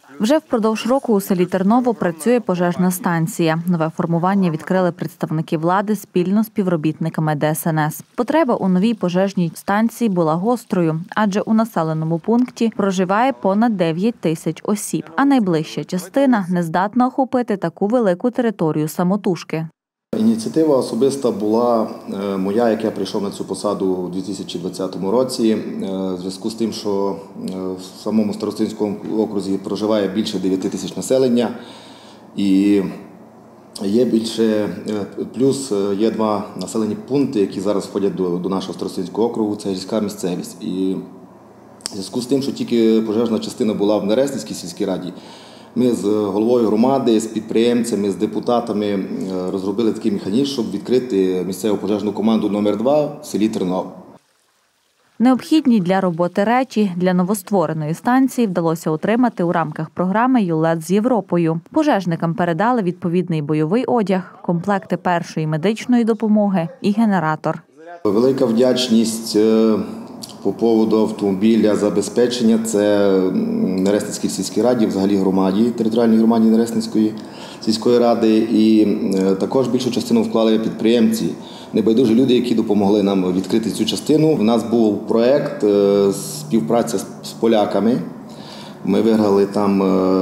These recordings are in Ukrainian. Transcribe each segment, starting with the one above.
Вже впродовж року у селі Терново працює пожежна станція. Нове формування відкрили представники влади спільно з співробітниками ДСНС. Потреба у новій пожежній станції була гострою, адже у населеному пункті проживає понад 9 тисяч осіб, а найближча частина не здатна охопити таку велику територію самотужки. Ініціатива особиста була моя, як я прийшов на цю посаду у 2020 році, в зв'язку з тим, що в самому Старостинському окрузі проживає більше 9 тисяч населення і є більше, плюс є 2 населені пункти, які зараз входять до нашого Старостинського округу, це гірська місцевість. І в зв'язку з тим, що тільки пожежна частина була в Нересненській сільській раді, ми з головою громади, з підприємцями, з депутатами розробили такий механізм, щоб відкрити місцеву пожежну команду номер 2 в селі Терново. Необхідні для роботи речі для новоствореної станції вдалося отримати у рамках програми «ЮЛЕТ з Європою». Пожежникам передали відповідний бойовий одяг, комплекти першої медичної допомоги і генератор. Велика вдячність по поводу автомобіля забезпечення – це Нересненській сільській раді, взагалі громаді, територіальній громаді Нересненської сільської ради. І також більшу частину вклали підприємці, небайдужі люди, які допомогли нам відкрити цю частину. У нас був проєкт співпраця з поляками. Ми виграли там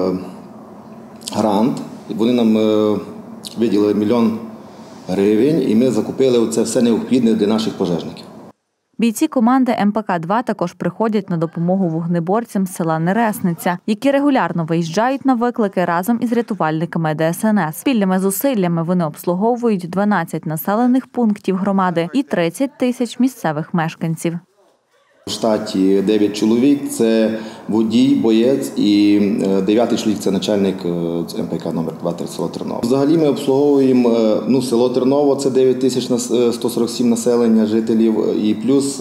грант, вони нам виділили 1 мільйон гривень, і ми закупили це все необхідне для наших пожежників. Бійці команди МПК-2 також приходять на допомогу вогнеборцям з села Нересниця, які регулярно виїжджають на виклики разом із рятувальниками ДСНС. Спільними зусиллями вони обслуговують 12 населених пунктів громади і 30 тисяч місцевих мешканців. В штаті 9 чоловік – це водій, боєць і 9-й чоловік – це начальник МПК номер 2 село Терново. Взагалі ми обслуговуємо село Терново – це 9 тисяч 147 населення жителів, і плюс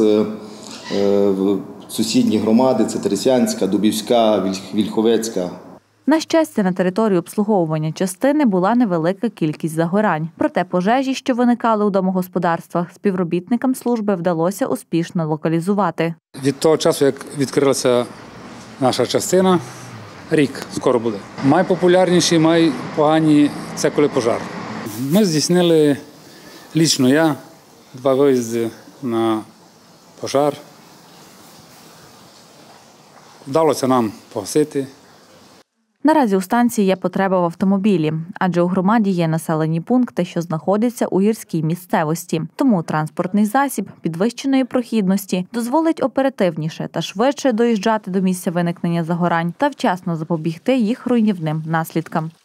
сусідні громади – це Тересянська, Дубівська, Вільховецька. На щастя, на території обслуговування частини була невелика кількість загорань. Проте пожежі, що виникали у домогосподарствах, співробітникам служби вдалося успішно локалізувати. Від того часу, як відкрилася наша частина, рік скоро буде. Найпопулярніші, найпогані – це коли пожар. Ми здійснили, лічно я, 2 виїзди на пожар. Вдалося нам погасити. Наразі у станції є потреба в автомобілі, адже у громаді є населені пункти, що знаходяться у гірській місцевості. Тому транспортний засіб підвищеної прохідності дозволить оперативніше та швидше доїжджати до місця виникнення загорань та вчасно запобігти їх руйнівним наслідкам.